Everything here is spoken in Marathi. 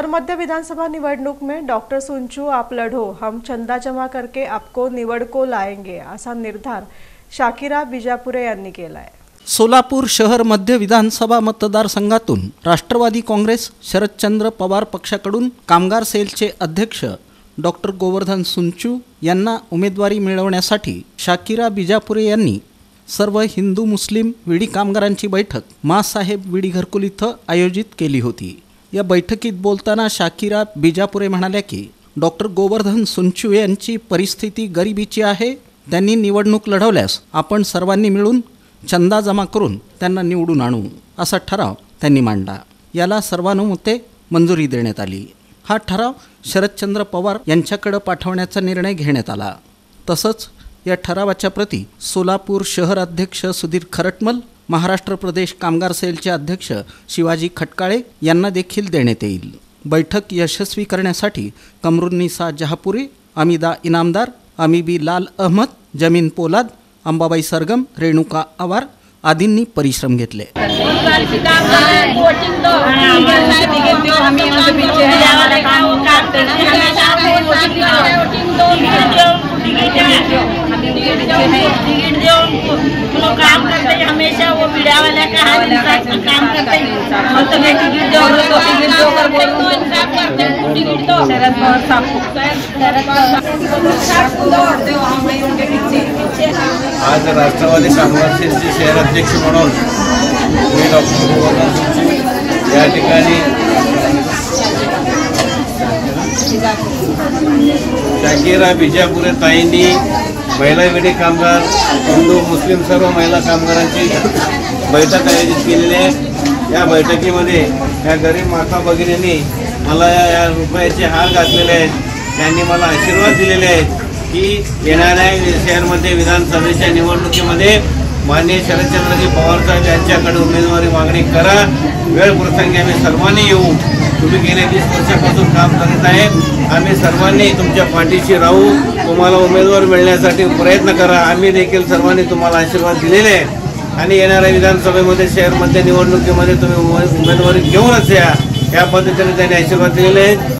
शहर मध्य विधानसभा निवडणूक में डॉक्टर सुंचू आप लढो, हम चंदा जमा करके आपको निवड को लाएंगे असा निर्धार शाकिरा बिजापुरे यांनी केलाय। सोलापूर शहर मध्य विधानसभा मतदारसंघातून राष्ट्रवादी काँग्रेस शरदचंद्र पवार पक्षाकडून कामगार सेलचे अध्यक्ष डॉक्टर गोवर्धन सुंचू यांना उमेदवारी मिळवण्यासाठी शाकिरा बिजापुरे यांनी सर्व हिंदू मुस्लिम विडी कामगारांची बैठक मासाहेब विडी घरकुल इथं आयोजित केली होती। या बैठकीत बोलताना शाकिरा बिजापुरे म्हणाल्या की डॉक्टर गोवर्धन सुंचू यांची परिस्थिती गरिबीची आहे, त्यांनी निवडणूक लढवल्यास आपण सर्वांनी मिळून चंदा जमा करून त्यांना निवडून आणू असा ठराव त्यांनी मांडला। याला सर्वानुमते मंजुरी देण्यात आली। हा ठराव शरदचंद्र पवार यांच्याकडे पाठवण्याचा निर्णय घेण्यात आला। तसंच या ठरावाच्या प्रती सोलापूर शहर अध्यक्ष सुधीर खरटमल, महाराष्ट्र प्रदेश कामगार सेलचे अध्यक्ष शिवाजी खटकाळे यांना देखील देण्यात येईल। बैठक यशस्वी करण्यासाठी कमरुन्निसा जहापुरी, अमिदा इनामदार, अमीबी लाल अहमद, जमीन पोलाद, अंबाबाई सरगम, रेणुका आवार आदींनी परिश्रम घेतले। काम करते हैं हमेशा, वो मीडिया वाले का काम करते हैं हम तो टिकट दो तो टिकट दो कर बोलो तो इंसाफ करते हैं। टिकट दो शरद पवार आज राष्ट्रवादी कामगार सेलचे शहर अध्यक्ष म्हणून मी डॉक्टर गोवर्धन सुंचू या ठिकाणी शाकिरा बिजापुरे ताईंनी महिला विडी कामगार, हिंदू मुस्लिम सर्व महिला कामगारांची बैठक आयोजित केलेली आहे। या बैठकीमध्ये या गरीब माता भगिनींनी मला या रुपयाचे हार घातलेले आहेत। त्यांनी मला आशीर्वाद दिलेले आहेत की येणाऱ्या शहरमध्ये विधानसभेच्या निवडणुकीमध्ये माननीय शरदचंद्रजी पवार साहेब यांच्याकडे उमेदवारी मागणी करा। वेळ प्रसंगी आम्ही सर्वांनी येऊ। तुम्ही गेल्या 20 वर्षापासून काम करीत आहे, आम्ही सर्वांनी तुमच्या पाठीशी राहू, तुम्हाला उमेदवार मिळण्यासाठी प्रयत्न करा। आम्ही देखील सर्वांनी तुम्हाला आशीर्वाद दिलेले आहे आणि येणाऱ्या विधानसभेमध्ये शहरमध्ये निवडणुकीमध्ये तुम्ही उमेदवारी घेऊनच या, या पद्धतीने त्यांनी आशीर्वाद दिलेले आहेत।